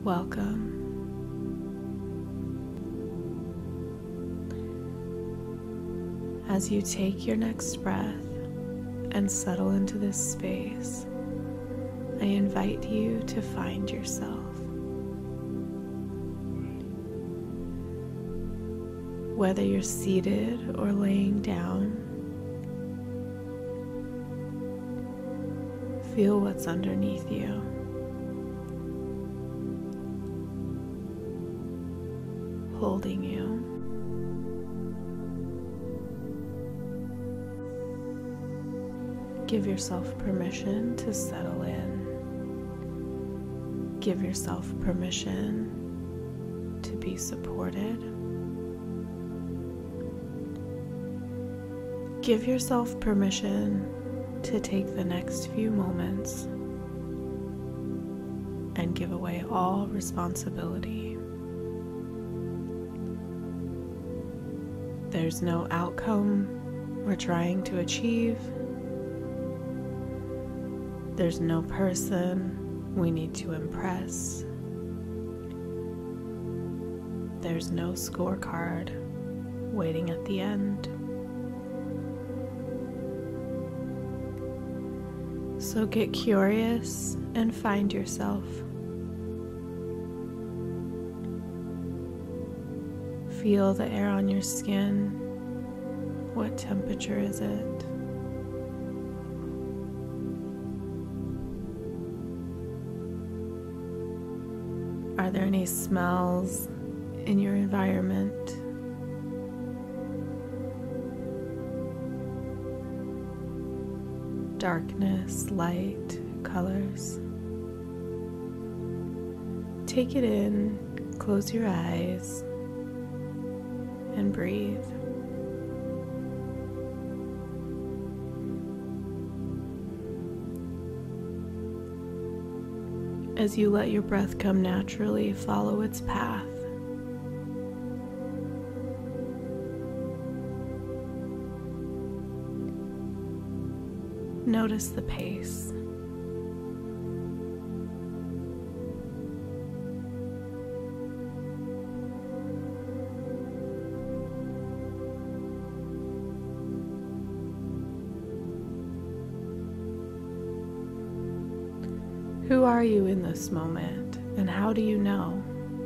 Welcome. As you take your next breath and settle into this space, I invite you to find yourself. Whether you're seated or laying down, feel what's underneath you. Holding you. Give yourself permission to settle in. Give yourself permission to be supported. Give yourself permission to take the next few moments and give away all responsibility. There's no outcome we're trying to achieve. There's no person we need to impress. There's no scorecard waiting at the end. So get curious and find yourself. Feel the air on your skin. What temperature is it? Are there any smells in your environment? Darkness, light, colors. Take it in, close your eyes, and breathe. As you let your breath come naturally, follow its path. Notice the pace. Who are you in this moment, and how do you know?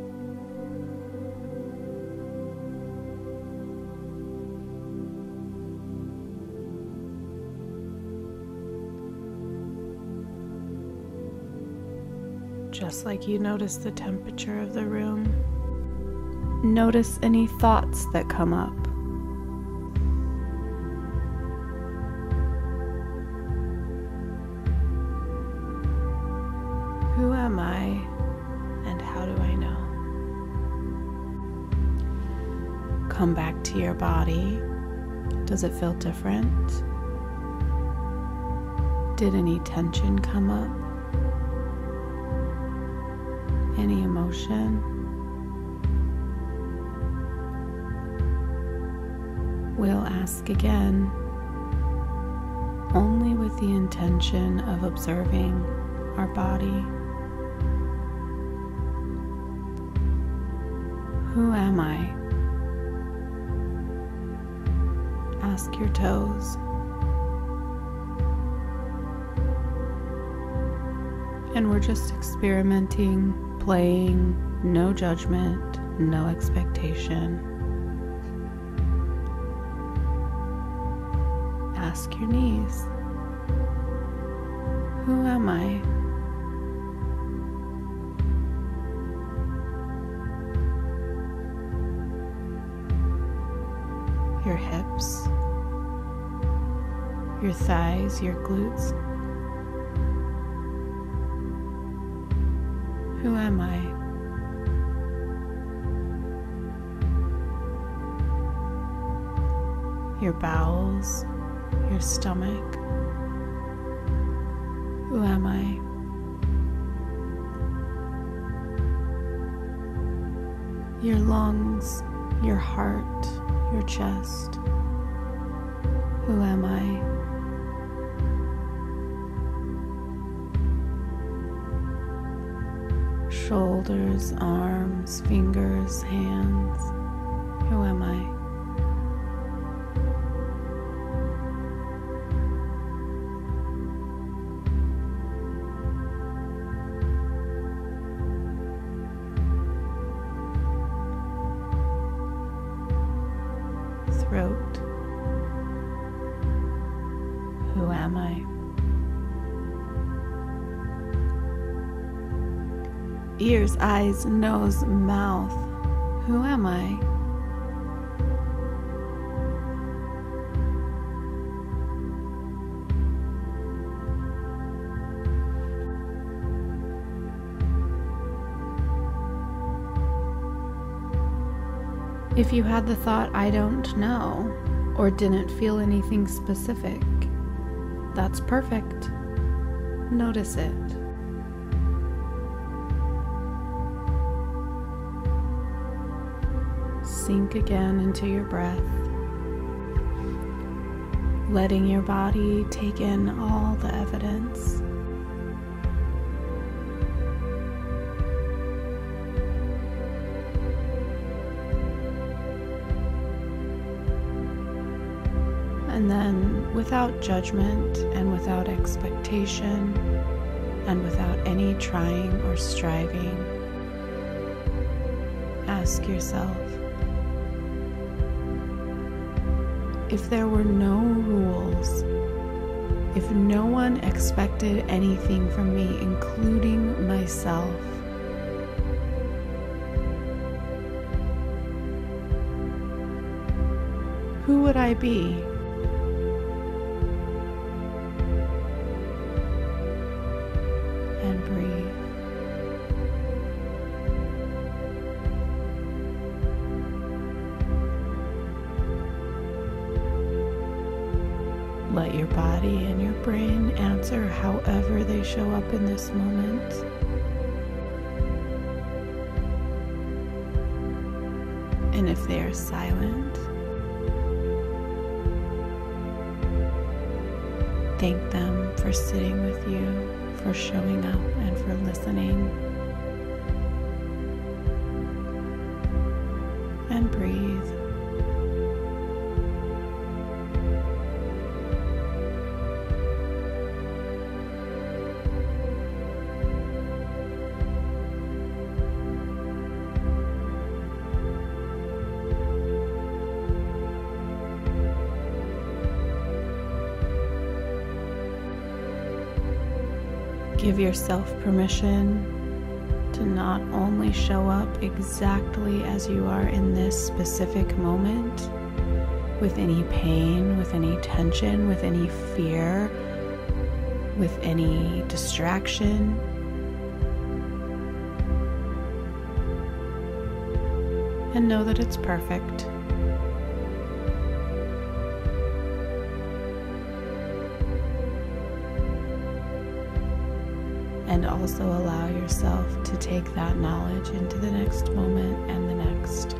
Just like you notice the temperature of the room, notice any thoughts that come up. Who am I, and how do I know? Come back to your body. Does it feel different? Did any tension come up? Any emotion? We'll ask again, only with the intention of observing our body. Who am I? Ask your toes. And we're just experimenting, playing, no judgment, no expectation. Ask your knees. Who am I? Your hips, your thighs, your glutes. Who am I? Your bowels, your stomach. Who am I? Your lungs, your heart, your chest. Who am I? shoulders, arms, fingers, hands. Who am I? Throat. Who am I? Ears, eyes, nose, mouth. Who am I? If you had the thought, I don't know, or didn't feel anything specific, that's perfect. Notice it. Sink again into your breath, letting your body take in all the evidence. And then, without judgment and without expectation and without any trying or striving, ask yourself, if there were no rules, if no one expected anything from me, including myself, who would I be? And breathe. Let your body and your brain answer however they show up in this moment. And if they are silent, thank them for sitting with you, for showing up, and for listening. And breathe. Give yourself permission to not only show up exactly as you are in this specific moment, with any pain, with any tension, with any fear, with any distraction. And know that it's perfect. And also allow yourself to take that knowledge into the next moment and the next.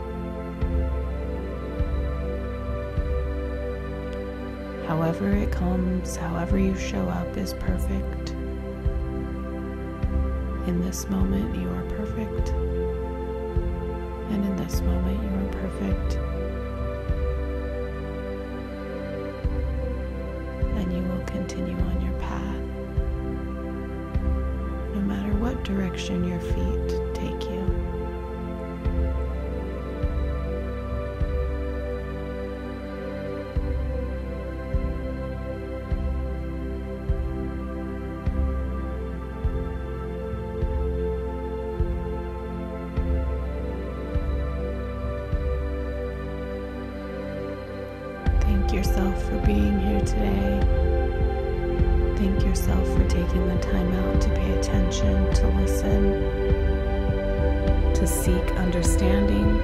However it comes, however you show up is perfect. In this moment, you are perfect. And in this moment, you are perfect. And you will continue on your path, no matter what direction your feet take you. Thank yourself for being here today. Thank yourself for taking the time out to pay attention, to listen, to seek understanding.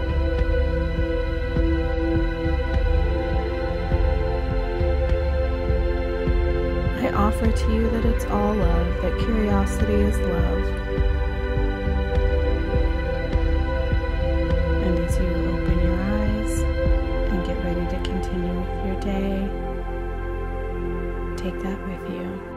I offer to you that it's all love, that curiosity is love. And as you open your eyes and get ready to continue with your day, take that with you.